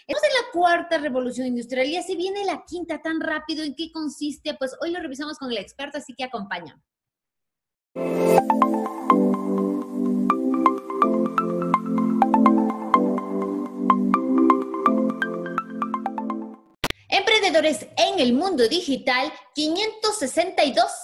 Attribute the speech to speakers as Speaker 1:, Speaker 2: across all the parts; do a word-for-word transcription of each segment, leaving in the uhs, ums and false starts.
Speaker 1: Estamos en la cuarta revolución industrial y así viene la quinta tan rápido. ¿En qué consiste? Pues hoy lo revisamos con el experto, así que acompáñame. Emprendedores en el mundo digital quinientos sesenta y dos.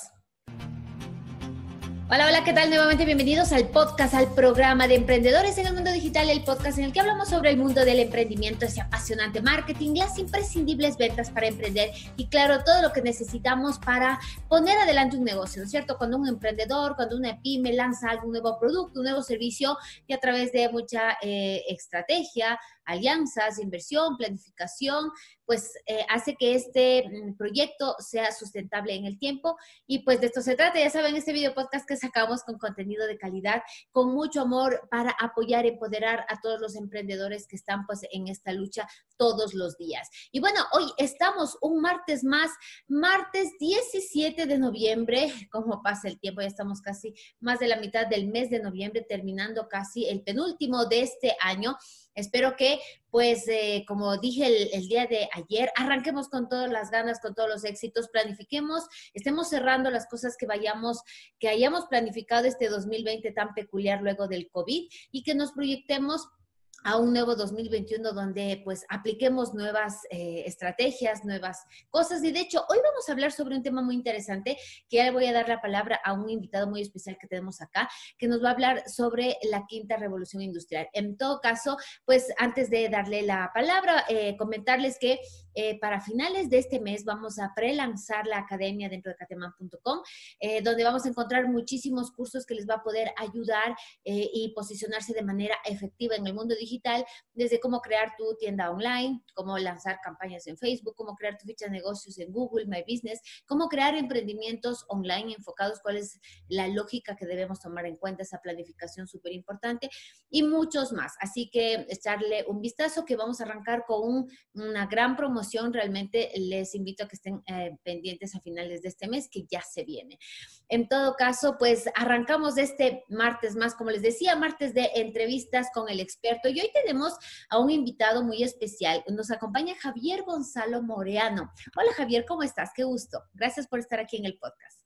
Speaker 1: Hola, hola, ¿qué tal? Nuevamente bienvenidos al podcast, al programa de Emprendedores en el Mundo Digital, el podcast en el que hablamos sobre el mundo del emprendimiento, ese apasionante marketing, las imprescindibles ventas para emprender y, claro, todo lo que necesitamos para poner adelante un negocio, ¿no es cierto? Cuando un emprendedor, cuando una pyme lanza algún nuevo producto, un nuevo servicio y a través de mucha eh, estrategia, alianzas, inversión, planificación, pues eh, hace que este mm, proyecto sea sustentable en el tiempo. Y pues de esto se trata, ya saben, este video podcast que sacamos con contenido de calidad, con mucho amor para apoyar y empoderar a todos los emprendedores que están pues en esta lucha todos los días. Y bueno, hoy estamos un martes más, martes diecisiete de noviembre, como pasa el tiempo, ya estamos casi más de la mitad del mes de noviembre, terminando casi el penúltimo de este año. Espero que, pues, eh, como dije el, el día de ayer, arranquemos con todas las ganas, con todos los éxitos, planifiquemos, estemos cerrando las cosas que vayamos, que hayamos planificado este dos mil veinte tan peculiar luego del COVID y que nos proyectemos a un nuevo dos mil veintiuno donde pues apliquemos nuevas eh, estrategias, nuevas cosas. Y de hecho, hoy vamos a hablar sobre un tema muy interesante que ya le voy a dar la palabra a un invitado muy especial que tenemos acá, que nos va a hablar sobre la quinta revolución industrial. En todo caso, pues antes de darle la palabra, eh, comentarles que eh, para finales de este mes vamos a prelanzar la academia dentro de cateman punto com, eh, donde vamos a encontrar muchísimos cursos que les va a poder ayudar eh, y posicionarse de manera efectiva en el mundo digital. Digital, desde cómo crear tu tienda online, cómo lanzar campañas en Facebook, cómo crear tu ficha de negocios en Google, My Business, cómo crear emprendimientos online enfocados, cuál es la lógica que debemos tomar en cuenta, esa planificación súper importante y muchos más. Así que echarle un vistazo que vamos a arrancar con un, una gran promoción. Realmente les invito a que estén eh, pendientes a finales de este mes, que ya se viene. En todo caso, pues arrancamos este martes más, como les decía, martes de entrevistas con el experto. Y hoy tenemos a un invitado muy especial. Nos acompaña Javier Gonzalo Moreano. Hola Javier, ¿cómo estás? Qué gusto. Gracias por estar aquí en el podcast.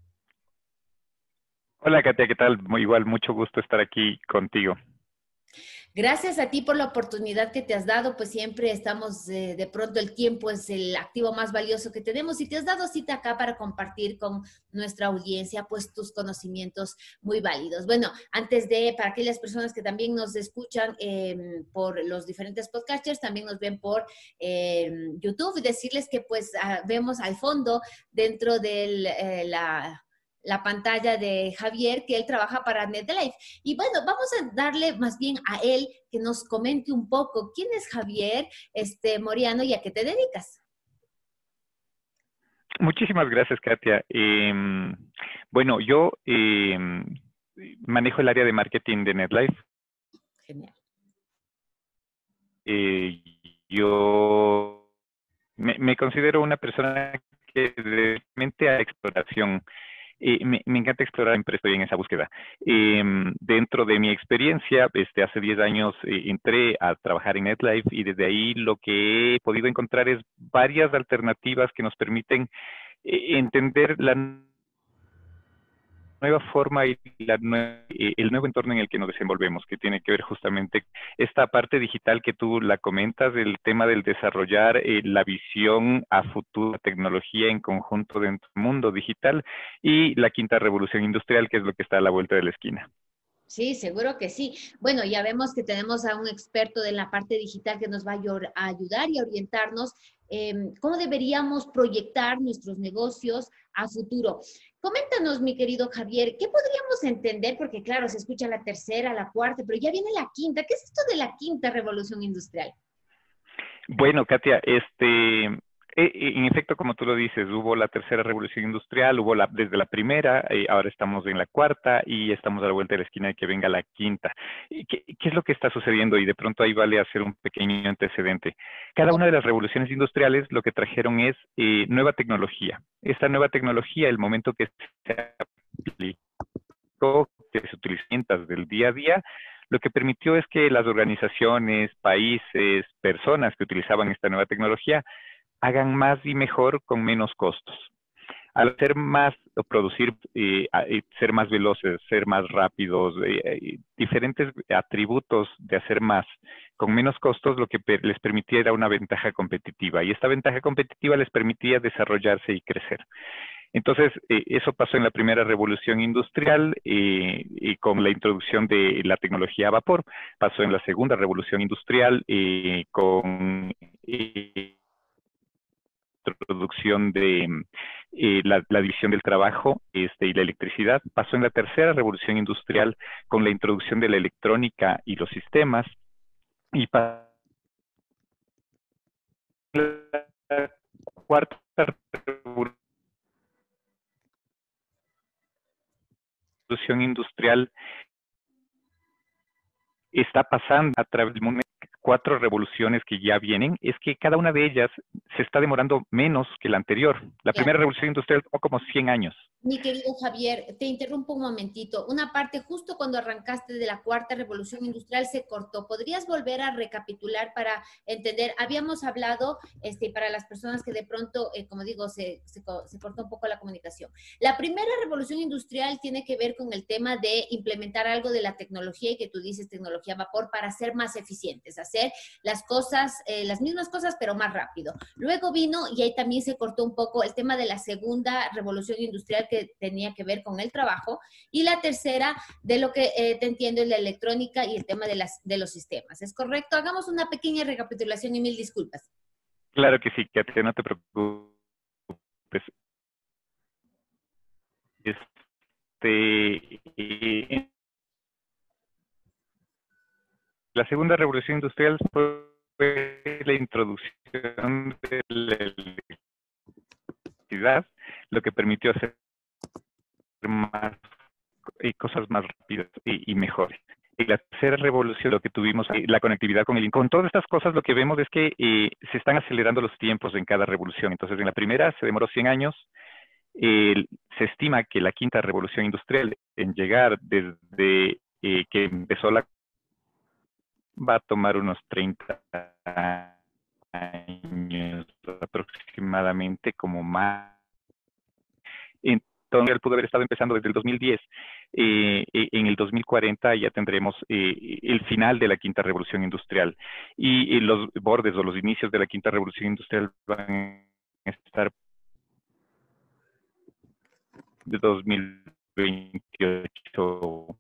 Speaker 2: Hola Katia, ¿qué tal? Muy igual, mucho gusto estar aquí contigo.
Speaker 1: Gracias a ti por la oportunidad que te has dado, pues siempre estamos, eh, de pronto el tiempo es el activo más valioso que tenemos y te has dado cita acá para compartir con nuestra audiencia pues tus conocimientos muy válidos. Bueno, antes de, para aquellas personas que también nos escuchan eh, por los diferentes podcasters, también nos ven por eh, YouTube, decirles que pues ah, vemos al fondo dentro de eh, la... la pantalla de Javier, que él trabaja para NetLife. Y bueno, vamos a darle más bien a él que nos comente un poco quién es Javier este, Moreano y a qué te dedicas.
Speaker 2: Muchísimas gracias, Katia. Eh, bueno, yo eh, manejo el área de marketing de NetLife.
Speaker 1: Genial.
Speaker 2: Eh, yo me, me considero una persona que realmente a exploración. Eh, me, me encanta explorar, siempre estoy en esa búsqueda. Eh, dentro de mi experiencia, este, hace diez años eh, entré a trabajar en NetLife y desde ahí lo que he podido encontrar es varias alternativas que nos permiten eh, entender la nueva forma y la nue eh, el nuevo entorno en el que nos desenvolvemos, que tiene que ver justamente esta parte digital que tú la comentas, el tema del desarrollar eh, la visión a futuro, tecnología en conjunto dentro del mundo digital y la quinta revolución industrial, que es lo que está a la vuelta de la esquina.
Speaker 1: Sí, seguro que sí. Bueno, ya vemos que tenemos a un experto de la parte digital que nos va a ayudar y a orientarnos eh, cómo deberíamos proyectar nuestros negocios a futuro. Coméntanos, mi querido Javier, ¿qué podríamos entender? Porque claro, se escucha la tercera, la cuarta, pero ya viene la quinta. ¿Qué es esto de la quinta revolución industrial?
Speaker 2: Bueno, Katia, este... en efecto, como tú lo dices, hubo la tercera revolución industrial, hubo la, desde la primera, eh, ahora estamos en la cuarta y estamos a la vuelta de la esquina de que venga la quinta. ¿Qué, qué es lo que está sucediendo? Y de pronto ahí vale hacer un pequeño antecedente. Cada una de las revoluciones industriales lo que trajeron es eh, nueva tecnología. Esta nueva tecnología, el momento que se aplicó, que se utiliza del día a día, lo que permitió es que las organizaciones, países, personas que utilizaban esta nueva tecnología hagan más y mejor con menos costos. Al hacer más o producir, eh, eh, ser más veloces, ser más rápidos, eh, eh, diferentes atributos de hacer más con menos costos, lo que per les permitía era una ventaja competitiva. Y esta ventaja competitiva les permitía desarrollarse y crecer. Entonces, eh, eso pasó en la primera revolución industrial eh, y con la introducción de la tecnología a vapor. Pasó en la segunda revolución industrial eh, con eh, introducción de eh, la, la división del trabajo este, y la electricidad. Pasó en la tercera revolución industrial con la introducción de la electrónica y los sistemas. Y pasó en la cuarta revolución industrial está pasando a través del mundo cuatro revoluciones que ya vienen, es que cada una de ellas se está demorando menos que la anterior. La
Speaker 1: Ya.
Speaker 2: primera revolución industrial tomó como cien años.
Speaker 1: Mi querido Javier, te interrumpo un momentito. Una parte justo cuando arrancaste de la cuarta revolución industrial se cortó. ¿Podrías volver a recapitular para entender? Habíamos hablado, este, para las personas que de pronto, eh, como digo, se, se, se cortó un poco la comunicación. La primera revolución industrial tiene que ver con el tema de implementar algo de la tecnología y que tú dices tecnología a vapor para ser más eficientes, hacer las cosas, eh, las mismas cosas, pero más rápido. Luego vino, y ahí también se cortó un poco, el tema de la segunda revolución industrial que tenía que ver con el trabajo, y la tercera, de lo que eh, te entiendo, es la electrónica y el tema de, las, de los sistemas. ¿Es correcto? Hagamos una pequeña recapitulación y mil disculpas.
Speaker 2: Claro que sí, Katia, no te preocupes. Este, eh, la segunda revolución industrial fue la introducción de la electricidad, lo que permitió hacer más y cosas más rápidas y, y mejores. Y la tercera revolución, lo que tuvimos, la conectividad con el con todas estas cosas, lo que vemos es que eh, se están acelerando los tiempos en cada revolución. Entonces, en la primera se demoró cien años. Eh, se estima que la quinta revolución industrial, en llegar desde eh, que empezó la, va a tomar unos treinta años aproximadamente, como más. Entonces, él pudo haber estado empezando desde el dos mil diez. Eh, en el dos mil cuarenta ya tendremos eh, el final de la quinta revolución industrial. Y, y los bordes o los inicios de la quinta revolución industrial van a estar de dos mil veintiocho.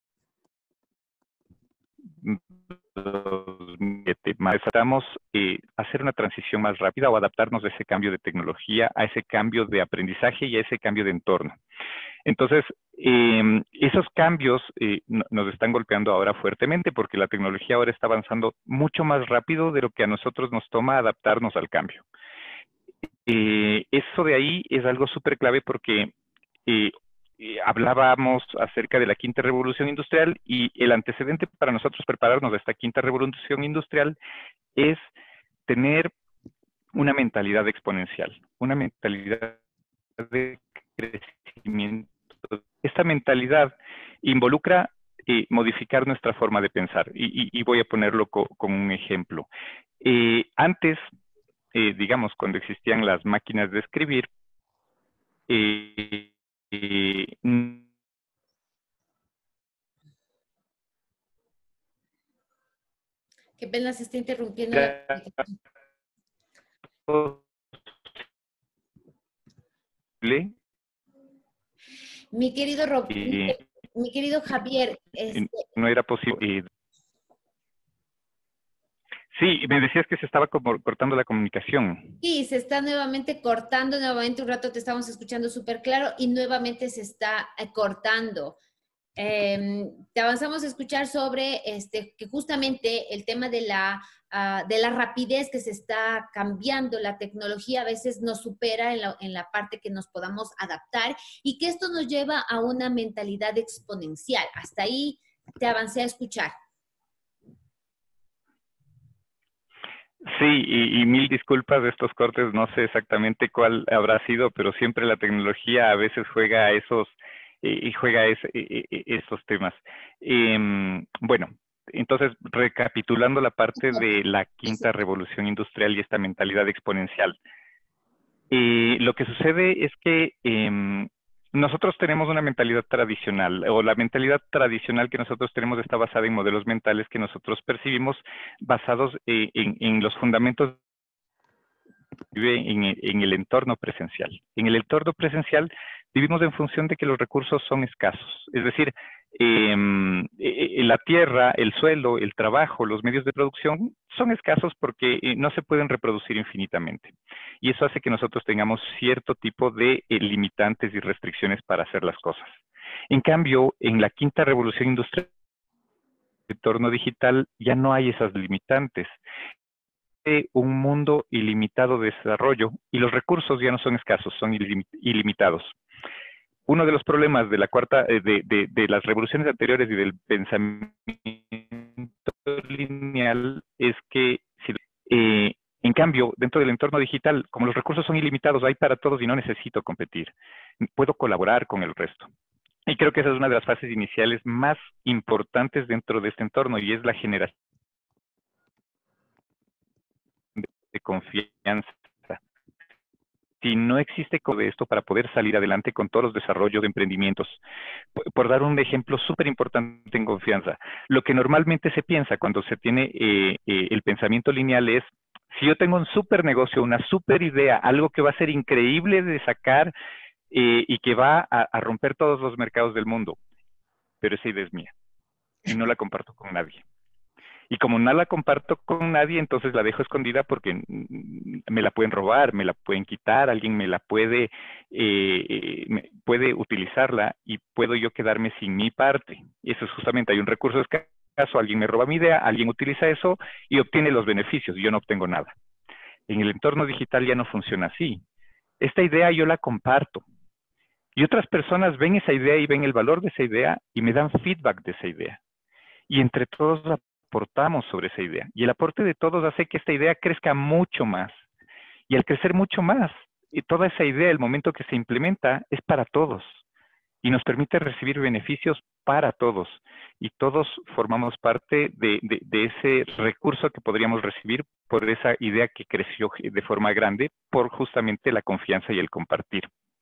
Speaker 2: Necesitamos eh, hacer una transición más rápida o adaptarnos a ese cambio de tecnología, a ese cambio de aprendizaje y a ese cambio de entorno. Entonces, eh, esos cambios eh, nos están golpeando ahora fuertemente porque la tecnología ahora está avanzando mucho más rápido de lo que a nosotros nos toma adaptarnos al cambio. Eh, eso de ahí es algo súper clave porque eh, eh, hablábamos acerca de la quinta revolución industrial y el antecedente para nosotros prepararnos a esta quinta revolución industrial es tener una mentalidad exponencial, una mentalidad de crecimiento. Esta mentalidad involucra eh, modificar nuestra forma de pensar y, y, y voy a ponerlo co con un ejemplo. Eh, antes, eh, digamos, cuando existían las máquinas de escribir, eh, eh,
Speaker 1: Qué pena, se está interrumpiendo la comunicación. Mi querido Rob,
Speaker 2: eh,
Speaker 1: mi querido Javier, este,
Speaker 2: no era posible. Eh, sí, me decías que se estaba como cortando la comunicación.
Speaker 1: sí, se está nuevamente cortando, nuevamente un rato te estamos escuchando súper claro y nuevamente se está eh, cortando. Eh, te avanzamos a escuchar sobre este, que justamente el tema de la, uh, de la rapidez que se está cambiando, la tecnología a veces nos supera en la, en la parte que nos podamos adaptar y que esto nos lleva a una mentalidad exponencial. Hasta ahí te avancé a escuchar.
Speaker 2: Sí, y, y mil disculpas de estos cortes, no sé exactamente cuál habrá sido, pero siempre la tecnología a veces juega esos eh, juega es, eh, eh, estos temas. Eh, bueno, entonces, recapitulando la parte de la quinta revolución industrial y esta mentalidad exponencial. Eh, lo que sucede es que eh, nosotros tenemos una mentalidad tradicional, o la mentalidad tradicional que nosotros tenemos está basada en modelos mentales que nosotros percibimos basados eh, en, en los fundamentos en, en el entorno presencial. En el entorno presencial vivimos en función de que los recursos son escasos. Es decir, eh, eh, la tierra, el suelo, el trabajo, los medios de producción son escasos porque eh, no se pueden reproducir infinitamente. Y eso hace que nosotros tengamos cierto tipo de eh, limitantes y restricciones para hacer las cosas. En cambio, en la quinta revolución industrial, el entorno digital, ya no hay esas limitantes. Un mundo ilimitado de desarrollo y los recursos ya no son escasos, son ilimitados. Uno de los problemas de la cuarta, de, de, de las revoluciones anteriores y del pensamiento lineal es que, eh, en cambio, dentro del entorno digital, como los recursos son ilimitados, hay para todos y no necesito competir. Puedo colaborar con el resto. Y creo que esa es una de las fases iniciales más importantes dentro de este entorno y es la generación de confianza. Si no existe de esto para poder salir adelante con todos los desarrollos de emprendimientos, por dar un ejemplo súper importante en confianza, lo que normalmente se piensa cuando se tiene eh, eh, el pensamiento lineal es, si yo tengo un súper negocio, una súper idea, algo que va a ser increíble de sacar eh, y que va a, a romper todos los mercados del mundo, pero esa idea es mía y no la comparto con nadie. Y como no la comparto con nadie, entonces la dejo escondida porque me la pueden robar, me la pueden quitar, alguien me la puede, eh, me puede utilizarla y puedo yo quedarme sin mi parte. Y eso es justamente, hay un recurso escaso, alguien me roba mi idea, alguien utiliza eso y obtiene los beneficios y yo no obtengo nada. En el entorno digital ya no funciona así. Esta idea yo la comparto. Y otras personas ven esa idea y ven el valor de esa idea y me dan feedback de esa idea. Y entre todos la aportamos sobre esa idea. Y el aporte de todos hace que esta idea crezca mucho más. Y al crecer mucho más, y toda esa idea, el momento que se implementa, es para todos. Y nos permite recibir beneficios para todos. Y todos formamos parte de, de, de ese recurso que podríamos recibir por esa idea que creció de forma grande, por justamente la confianza y el compartir.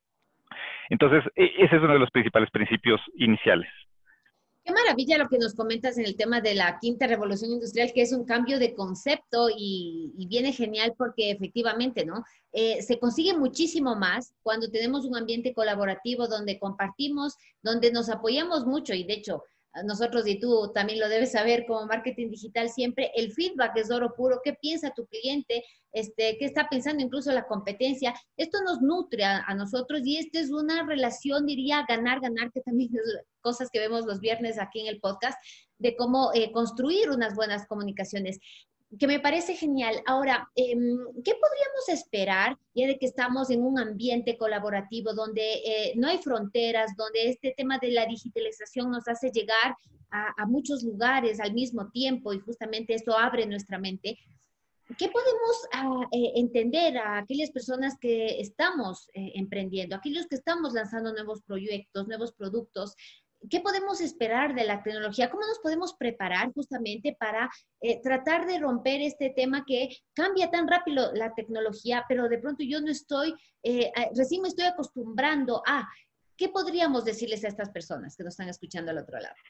Speaker 2: Entonces, ese es uno de los principales principios iniciales.
Speaker 1: Qué maravilla lo que nos comentas en el tema de la quinta revolución industrial, que es un cambio de concepto y, y viene genial porque efectivamente, ¿no? Eh, se consigue muchísimo más cuando tenemos un ambiente colaborativo donde compartimos, donde nos apoyamos mucho y de hecho, nosotros y tú también lo debes saber como marketing digital siempre, el feedback es oro puro, qué piensa tu cliente, este, qué está pensando incluso la competencia, esto nos nutre a, a nosotros y esta es una relación, diría, ganar, ganar, que también es cosas que vemos los viernes aquí en el podcast, de cómo eh, construir unas buenas comunicaciones, que me parece genial. Ahora, eh, ¿qué podríamos esperar ya de que estamos en un ambiente colaborativo donde eh, no hay fronteras, donde este tema de la digitalización nos hace llegar a, a muchos lugares al mismo tiempo y justamente esto abre nuestra mente? ¿Qué podemos uh, eh, entender a aquellas personas que estamos eh, emprendiendo, aquellos que estamos lanzando nuevos proyectos, nuevos productos? ¿Qué podemos esperar de la tecnología? ¿Cómo nos podemos preparar justamente para eh, tratar de romper este tema que cambia tan rápido la tecnología, pero de pronto yo no estoy, eh, recién me estoy acostumbrando a? ¿Qué podríamos decirles a estas personas que nos están escuchando al otro lado?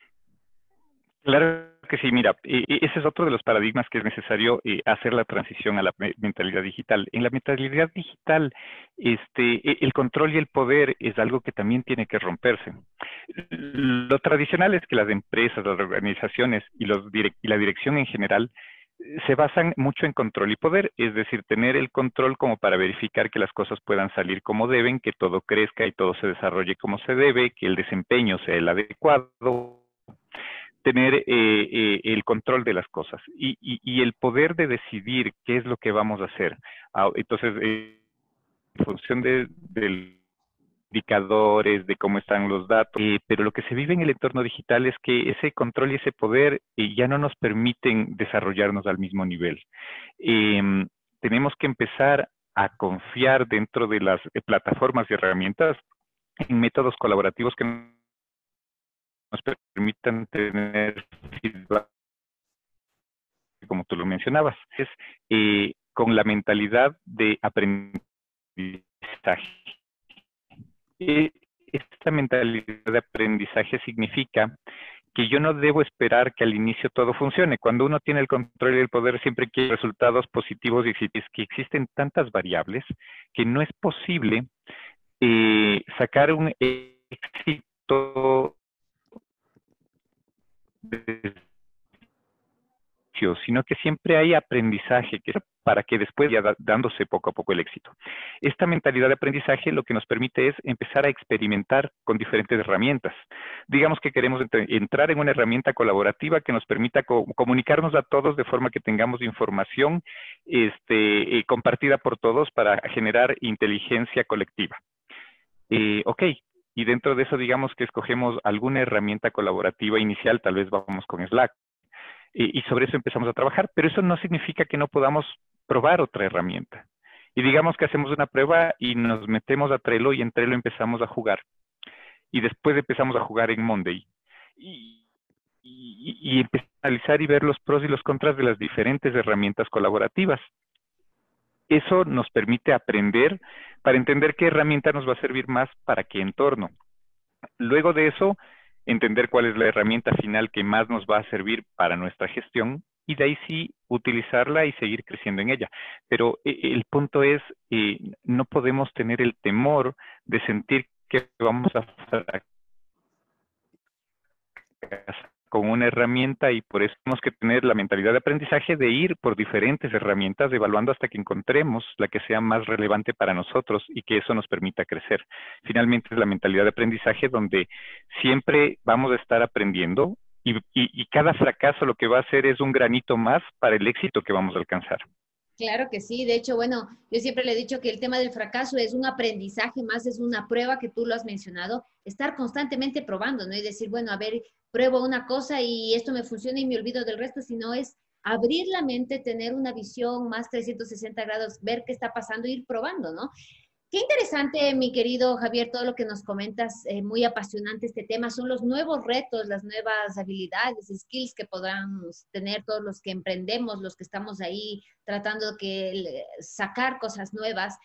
Speaker 2: Claro que sí, mira, eh, ese es otro de los paradigmas que es necesario eh, hacer la transición a la mentalidad digital. En la mentalidad digital, este, el control y el poder es algo que también tiene que romperse. Lo tradicional es que las empresas, las organizaciones y, los direct y la dirección en general se basan mucho en control y poder, es decir, tener el control como para verificar que las cosas puedan salir como deben, que todo crezca y todo se desarrolle como se debe, que el desempeño sea el adecuado, tener eh, eh, el control de las cosas y, y, y el poder de decidir qué es lo que vamos a hacer. Ah, entonces, eh, en función de, de indicadores, de cómo están los datos, eh, pero lo que se vive en el entorno digital es que ese control y ese poder eh, ya no nos permiten desarrollarnos al mismo nivel. Eh, tenemos que empezar a confiar dentro de las eh, plataformas y herramientas en métodos colaborativos que permitan tener feedback, como tú lo mencionabas, es eh, con la mentalidad de aprendizaje. Eh, esta mentalidad de aprendizaje significa que yo no debo esperar que al inicio todo funcione. Cuando uno tiene el control y el poder, siempre quiere resultados positivos, y es que existen tantas variables que no es posible eh, sacar un éxito de sino que siempre hay aprendizaje que para que después ya da, dándose poco a poco el éxito. Esta mentalidad de aprendizaje lo que nos permite es empezar a experimentar con diferentes herramientas. Digamos que queremos entrar en una herramienta colaborativa que nos permita co comunicarnos a todos de forma que tengamos información este, eh, compartida por todos para generar inteligencia colectiva. Eh, ok, y dentro de eso digamos que escogemos alguna herramienta colaborativa inicial, tal vez vamos con Slack. Y sobre eso empezamos a trabajar, pero eso no significa que no podamos probar otra herramienta. Y digamos que hacemos una prueba y nos metemos a Trello y en Trello empezamos a jugar. Y después empezamos a jugar en Monday. Y, y, y empezar a analizar y ver los pros y los contras de las diferentes herramientas colaborativas. Eso nos permite aprender para entender qué herramienta nos va a servir más para qué entorno. Luego de eso, entender cuál es la herramienta final que más nos va a servir para nuestra gestión y de ahí sí utilizarla y seguir creciendo en ella. Pero eh, el punto es, eh, no podemos tener el temor de sentir que vamos a fracasar con una herramienta, y por eso tenemos que tener la mentalidad de aprendizaje de ir por diferentes herramientas, evaluando hasta que encontremos la que sea más relevante para nosotros y que eso nos permita crecer. Finalmente es la mentalidad de aprendizaje donde siempre vamos a estar aprendiendo y, y, y cada fracaso lo que va a hacer es un granito más para el éxito que vamos a alcanzar.
Speaker 1: Claro que sí. De hecho, bueno, yo siempre le he dicho que el tema del fracaso es un aprendizaje más, es una prueba que tú lo has mencionado, estar constantemente probando, ¿no? Y decir, bueno, a ver, pruebo una cosa y esto me funciona y me olvido del resto, sino es abrir la mente, tener una visión más trescientos sesenta grados, ver qué está pasando, ir probando, ¿no? Qué interesante, mi querido Javier, todo lo que nos comentas, eh, muy apasionante este tema. Son los nuevos retos, las nuevas habilidades, skills que podamos tener todos los que emprendemos, los que estamos ahí tratando de que, sacar cosas nuevas.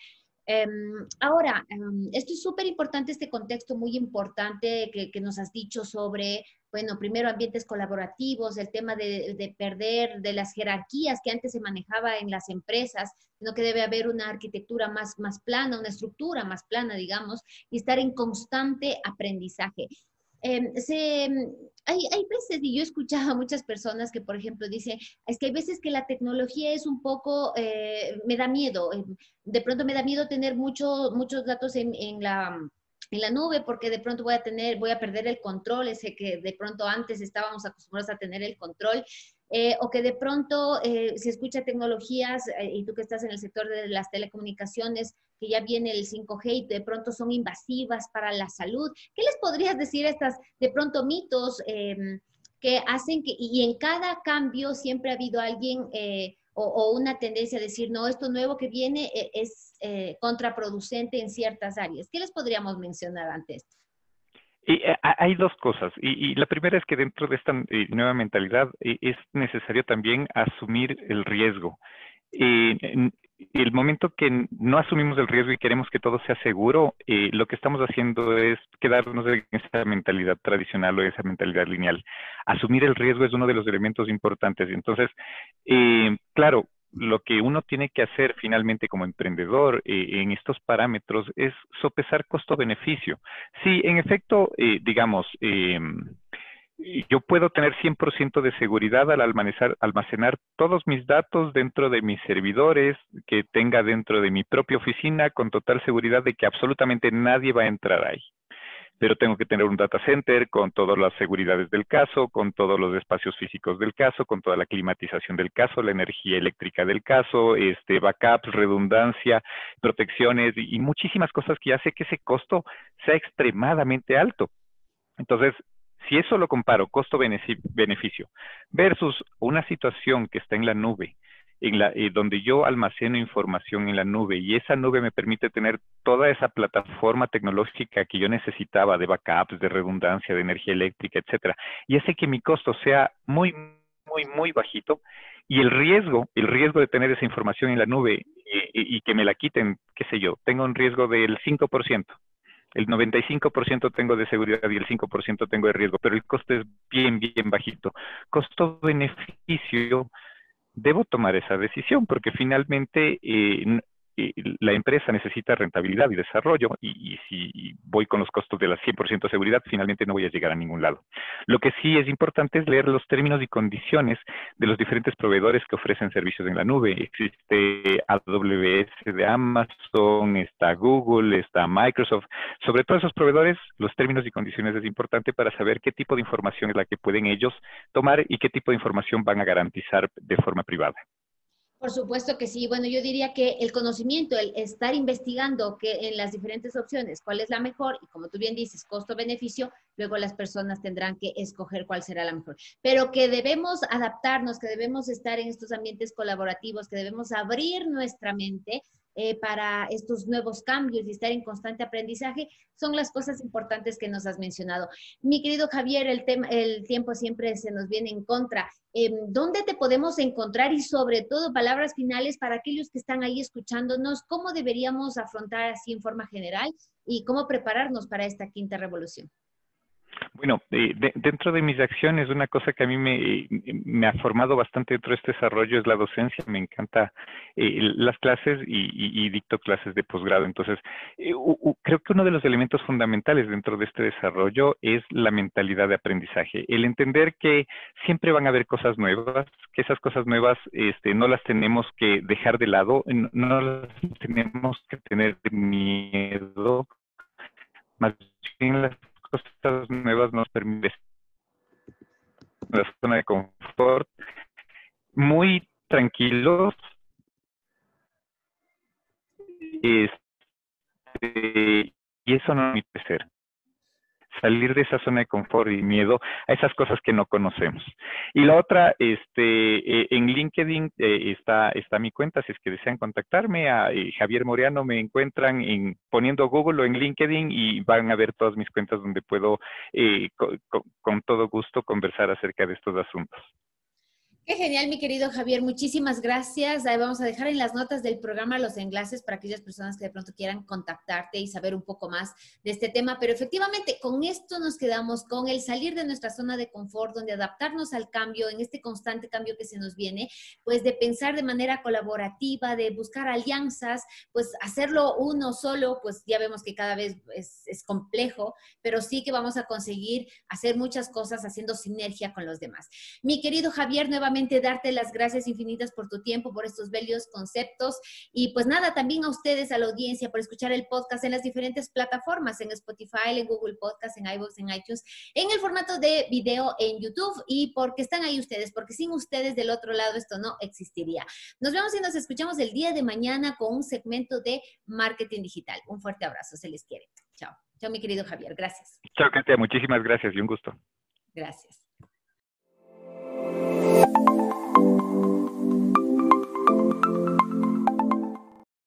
Speaker 1: Um, ahora, um, esto es súper importante, este contexto muy importante que, que nos has dicho sobre, bueno, primero ambientes colaborativos, el tema de, de perder de las jerarquías que antes se manejaba en las empresas, sino que debe haber una arquitectura más, más plana, una estructura más plana, digamos, y estar en constante aprendizaje. Eh, se, hay, hay veces, y yo he escuchado a muchas personas que, por ejemplo, dicen, es que hay veces que la tecnología es un poco, eh, me da miedo, eh, de pronto me da miedo tener mucho, muchos datos en, en la en la nube, porque de pronto voy a tener, voy a perder el control, ese que de pronto antes estábamos acostumbrados a tener el control, eh, o que de pronto eh, se escucha tecnologías, eh, y tú que estás en el sector de las telecomunicaciones, que ya viene el cinco G y de pronto son invasivas para la salud. ¿Qué les podrías decir a estas, de pronto, mitos eh, que hacen que, y en cada cambio siempre ha habido alguien eh, o, o una tendencia a decir, no, esto nuevo que viene eh, es eh, contraproducente en ciertas áreas? ¿Qué les podríamos mencionar ante esto?
Speaker 2: Y, eh, hay dos cosas, y, y la primera es que dentro de esta eh, nueva mentalidad eh, es necesario también asumir el riesgo. Eh, en el momento que no asumimos el riesgo y queremos que todo sea seguro, eh, lo que estamos haciendo es quedarnos en esa mentalidad tradicional o esa mentalidad lineal. Asumir el riesgo es uno de los elementos importantes. Entonces, eh, claro, lo que uno tiene que hacer finalmente como emprendedor eh, en estos parámetros es sopesar costo-beneficio. Sí, en efecto, eh, digamos, eh, yo puedo tener cien por ciento de seguridad al almacenar, almacenar todos mis datos dentro de mis servidores, que tenga dentro de mi propia oficina, con total seguridad de que absolutamente nadie va a entrar ahí. Pero tengo que tener un data center con todas las seguridades del caso, con todos los espacios físicos del caso, con toda la climatización del caso, la energía eléctrica del caso, este, backups, redundancia, protecciones y, y muchísimas cosas que hace que ese costo sea extremadamente alto. Entonces, si eso lo comparo, costo-beneficio, versus una situación que está en la nube, en la, eh, donde yo almaceno información en la nube y esa nube me permite tener toda esa plataforma tecnológica que yo necesitaba de backups, de redundancia, de energía eléctrica, etcétera. Y hace que mi costo sea muy, muy, muy bajito y el riesgo, el riesgo de tener esa información en la nube y, y que me la quiten, qué sé yo, tengo un riesgo del cinco por ciento. El noventa y cinco por ciento tengo de seguridad y el cinco por ciento tengo de riesgo, pero el costo es bien, bien bajito. Costo-beneficio, debo tomar esa decisión porque finalmente eh, eh, la empresa necesita rentabilidad y desarrollo y, y si voy con los costos de la cien por ciento seguridad, finalmente no voy a llegar a ningún lado. Lo que sí es importante es leer los términos y condiciones de los diferentes proveedores que ofrecen servicios en la nube. Existe A W S de Amazon, está Google, está Microsoft. Sobre todo esos proveedores, los términos y condiciones es importante para saber qué tipo de información es la que pueden ellos tomar y qué tipo de información van a garantizar de forma privada.
Speaker 1: Por supuesto que sí. Bueno, yo diría que el conocimiento, el estar investigando que en las diferentes opciones cuál es la mejor y como tú bien dices, costo-beneficio, luego las personas tendrán que escoger cuál será la mejor. Pero que debemos adaptarnos, que debemos estar en estos ambientes colaborativos, que debemos abrir nuestra mente eh, para estos nuevos cambios y estar en constante aprendizaje, son las cosas importantes que nos has mencionado. Mi querido Javier, el, tema, el tiempo siempre se nos viene en contra. Eh, ¿Dónde te podemos encontrar? Y sobre todo, palabras finales para aquellos que están ahí escuchándonos, ¿cómo deberíamos afrontar así en forma general y cómo prepararnos para esta quinta revolución?
Speaker 2: Bueno, eh, de, dentro de mis acciones, una cosa que a mí me, me ha formado bastante dentro de este desarrollo es la docencia. Me encanta eh, las clases y, y, y dicto clases de posgrado. Entonces, eh, u, u, creo que uno de los elementos fundamentales dentro de este desarrollo es la mentalidad de aprendizaje. El entender que siempre van a haber cosas nuevas, que esas cosas nuevas este, no las tenemos que dejar de lado, no, no las tenemos que tener miedo, más bien las cosas nuevas nos permiten la zona de confort, muy tranquilos, este, y eso no me permite ser. Salir de esa zona de confort y miedo a esas cosas que no conocemos. Y la otra, este, eh, en LinkedIn eh, está, está mi cuenta, si es que desean contactarme, a eh, Javier Moreano me encuentran en, poniendo Google o en LinkedIn y van a ver todas mis cuentas donde puedo eh, con, con, con todo gusto conversar acerca de estos asuntos.
Speaker 1: Qué genial, mi querido Javier. Muchísimas gracias. Ahí vamos a dejar en las notas del programa los enlaces para aquellas personas que de pronto quieran contactarte y saber un poco más de este tema. Pero efectivamente, con esto nos quedamos, con el salir de nuestra zona de confort, donde adaptarnos al cambio, en este constante cambio que se nos viene, pues de pensar de manera colaborativa, de buscar alianzas, pues hacerlo uno solo, pues ya vemos que cada vez es, es complejo, pero sí que vamos a conseguir hacer muchas cosas haciendo sinergia con los demás. Mi querido Javier, nuevamente darte las gracias infinitas por tu tiempo, por estos bellos conceptos y pues nada, también a ustedes, a la audiencia, por escuchar el podcast en las diferentes plataformas, en Spotify, en Google Podcast, en iVoox, en iTunes, en el formato de video en YouTube y porque están ahí ustedes, porque sin ustedes del otro lado esto no existiría. Nos vemos y nos escuchamos el día de mañana con un segmento de marketing digital. Un fuerte abrazo, se les quiere. Chao. Chao, mi querido Javier. Gracias.
Speaker 2: Chao, Katia. Muchísimas gracias y un gusto.
Speaker 1: Gracias.